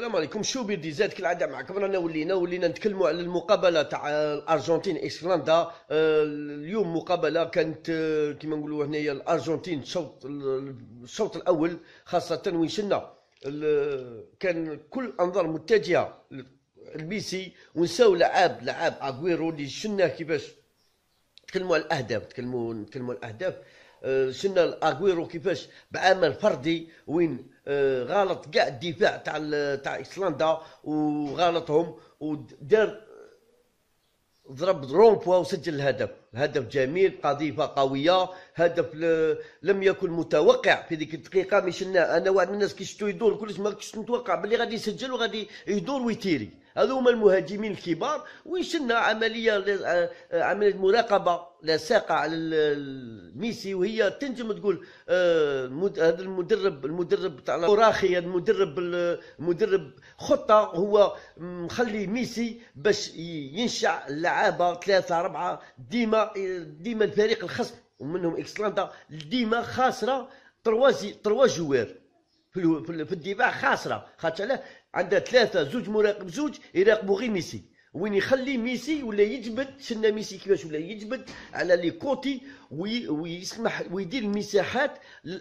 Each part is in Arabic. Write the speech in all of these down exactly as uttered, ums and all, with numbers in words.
السلام عليكم. شو بدي زاد كالعاده معكم رانا ولينا ولينا نتكلموا على المقابله تاع الارجنتين ايسلندا. اليوم مقابله كانت كما نقولوا هنايا الارجنتين الشوط الشوط الاول خاصه وين شلنا كان كل الانظار متجهه لميسي ونساو لعاب لعاب اغويرو اللي شلناه كيفاش تكلموا على الاهداف تكلموا نتكلموا على الاهداف. شلنا اغويرو كيفاش بعمل فردي وين غلط كاع الدفاع تاع تاع ايسلندا وغلطهم ودار ضرب رومبوا وسجل الهدف. هدف جميل، قذيفه قويه، هدف لم يكن متوقع في ذيك الدقيقه. مش انا واحد من الناس كي شفتو يدور كلش ما كنتش نتوقع باللي غادي يسجل وغادي يدور ويتيري. هذو هما المهاجمين الكبار. وشلنا عمليه عمليه مراقبه لاصقه على ميسي وهي تنجم تقول هذا المدرب المدرب تاع راخي المدرب المدرب خطه هو مخلي ميسي باش ينشع اللعابه ثلاثه اربعه ديما ديما الفريق الخصم ومنهم ايسلندا ديما خاسره تروازي تروا جوار في في الدفاع خاسره خاطر علاه عندها ثلاثه زوج مراقب زوج يراقبوا غير ميسي وين يخلي ميسي ولا يجبد. شفنا ميسي كيفاش ولا يجبد على لي كوتي ويسمح ويدير المساحات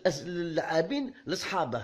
للاعبين لاصحابه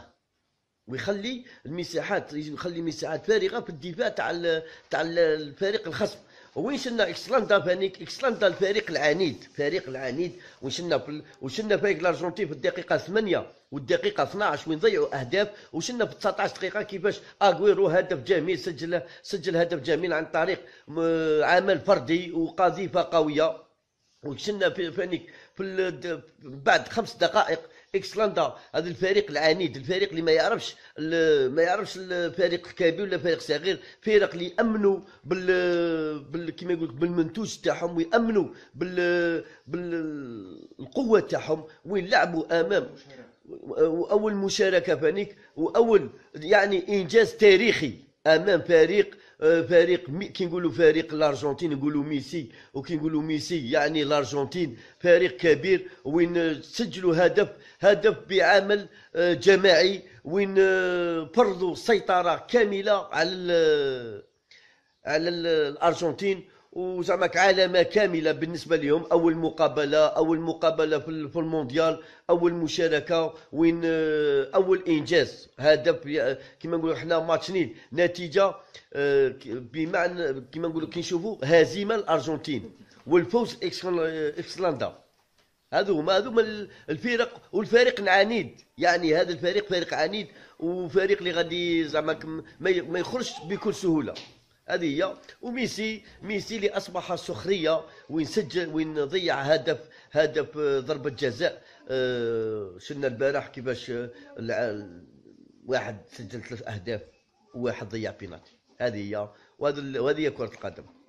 ويخلي المساحات يخلي مساحات فارغه في الدفاع تاع تاع الفريق الخصم. وين شلنا ايسلندا فانيك ايسلندا الفريق العنيد فريق العنيد وشلنا في وشلنا فريق الارجنتين في الدقيقه ثمانية والدقيقه اثناش وين ضيعوا اهداف. وشلنا في تسعطاش دقيقه كيفاش اغويرو هدف جميل سجل سجل هدف جميل عن طريق عمل فردي وقذيفه قويه. وشلنا في فانيك في بعد خمس دقائق ايسلندا هذا الفريق العنيد الفريق اللي ما يعرفش ما يعرفش الفريق الكبير ولا فريق صغير، فريق اللي يامنوا بال, بال... كما يقول بالمنتوج تاعهم ويامنوا بال بالقوه تاعهم وين لعبوا امام واول مشاركه فانيك واول يعني انجاز تاريخي امام فريق فريق كي نقولوا فريق الارجنتين نقولوا ميسي وكي نقولوا ميسي يعني الارجنتين فريق كبير وين سجلوا هدف هدف بعمل جماعي وين فرضوا سيطره كامله على على الارجنتين وزعما علامه كامله بالنسبه لهم. اول مقابله اول مقابله في المونديال اول مشاركه وين اول انجاز هدف كما نقولوا حنا ماتش نيل نتيجه بمعنى كما نقولوا كي نشوفوا هزيمه الارجنتين والفوز ايسلندا. هذو هما هذو هما الفرق والفريق العنيد يعني هذا الفريق فريق عنيد وفريق اللي غادي زعما ما يخرجش بكل سهوله. هذه هي. وميسي ميسي اللي اصبح سخريه وين سجل وين ضيع هدف هدف ضربه جزاء. أه شفنا البارح كيفاش واحد سجل ثلاث اهداف وواحد ضيع بينالتي. هذه هي وهذه هي كره القدم.